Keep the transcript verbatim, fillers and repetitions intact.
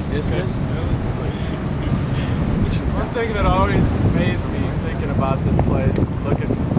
One thing that always amazed me thinking about this place, looking